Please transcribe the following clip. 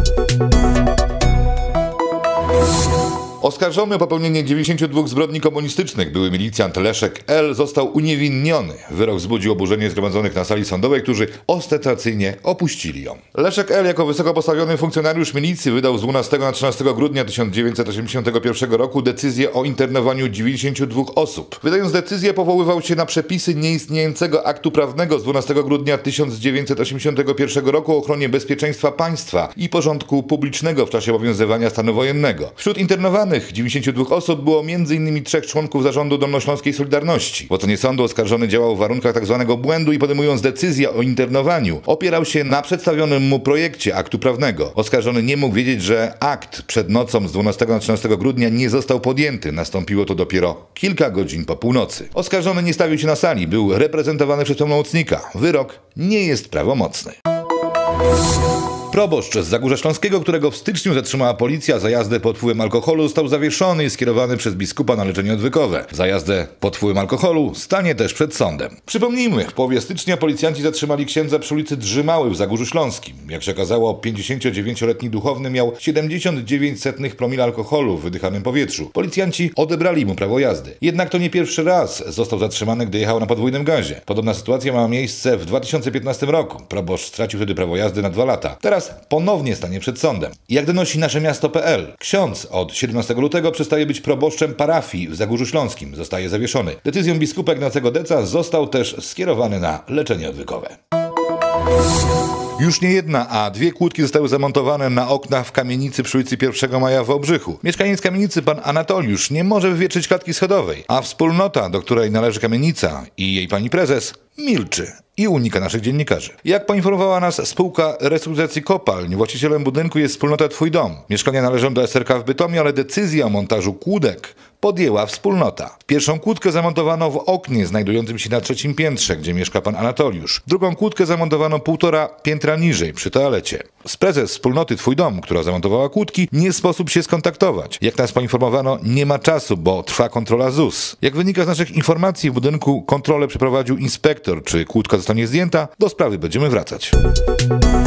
Oskarżony o popełnienie 92 zbrodni komunistycznych były milicjant Leszek L. został uniewinniony. Wyrok wzbudził oburzenie zgromadzonych na sali sądowej, którzy ostentacyjnie opuścili ją. Leszek L. jako wysoko postawiony funkcjonariusz milicji wydał z 12 na 13 grudnia 1981 roku decyzję o internowaniu 92 osób. Wydając decyzję, powoływał się na przepisy nieistniejącego aktu prawnego z 12 grudnia 1981 roku o ochronie bezpieczeństwa państwa i porządku publicznego w czasie obowiązywania stanu wojennego. Wśród internowanych 92 osób było m.in. 3 członków zarządu Dolnośląskiej Solidarności. W ocenie sądu oskarżony działał w warunkach tzw. błędu i podejmując decyzję o internowaniu, opierał się na przedstawionym mu projekcie aktu prawnego. Oskarżony nie mógł wiedzieć, że akt przed nocą z 12 na 13 grudnia nie został podjęty. Nastąpiło to dopiero kilka godzin po północy. Oskarżony nie stawił się na sali, był reprezentowany przez pełnomocnika. Wyrok nie jest prawomocny. Proboszcz z Zagórza Śląskiego, którego w styczniu zatrzymała policja za jazdę pod wpływem alkoholu, został zawieszony i skierowany przez biskupa na leczenie odwykowe. Za jazdę pod wpływem alkoholu stanie też przed sądem. Przypomnijmy, w połowie stycznia policjanci zatrzymali księdza przy ulicy Drzymały w Zagórzu Śląskim. Jak się okazało, 59-letni duchowny miał 79,0 promila alkoholu w wydychanym powietrzu. Policjanci odebrali mu prawo jazdy. Jednak to nie pierwszy raz został zatrzymany, gdy jechał na podwójnym gazie. Podobna sytuacja miała miejsce w 2015 roku. Proboszcz stracił wtedy prawo jazdy na 2 lata. Teraz ponownie stanie przed sądem. Jak donosi naszemiasto.pl, ksiądz od 17 lutego przestaje być proboszczem parafii w Zagórzu Śląskim. Zostaje zawieszony. Decyzją biskupa Ignacego Deca został też skierowany na leczenie odwykowe. Już nie jedna, a 2 kłódki zostały zamontowane na oknach w kamienicy przy ulicy 1 Maja w Wałbrzychu. Mieszkaniec kamienicy, pan Anatoliusz, nie może wywietrzyć klatki schodowej, a wspólnota, do której należy kamienica i jej pani prezes, milczy i unika naszych dziennikarzy. Jak poinformowała nas spółka restrukturyzacji kopalń, właścicielem budynku jest wspólnota Twój Dom. Mieszkania należą do SRK w Bytomiu, ale decyzja o montażu kłódek podjęła wspólnota. Pierwszą kłódkę zamontowano w oknie znajdującym się na 3. piętrze, gdzie mieszka pan Anatoliusz. Drugą kłódkę zamontowano 1,5 piętra niżej, przy toalecie. Z prezes wspólnoty Twój Dom, która zamontowała kłódki, nie sposób się skontaktować. Jak nas poinformowano, nie ma czasu, bo trwa kontrola ZUS. Jak wynika z naszych informacji, w budynku kontrolę przeprowadził inspektor. Czy kłódka zostanie zdjęta? Do sprawy będziemy wracać.